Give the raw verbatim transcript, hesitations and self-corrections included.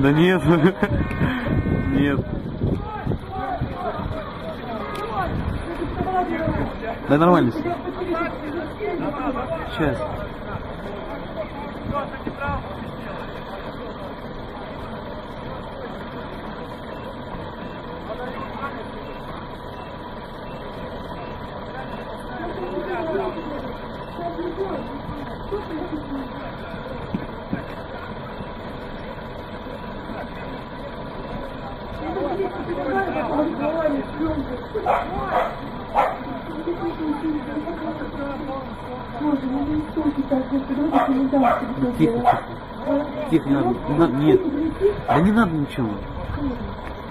Да нет. Нет. Да нормально. Сейчас. Тихо, тихо. Тихо, не надо, не надо, нет. Да не надо ничего.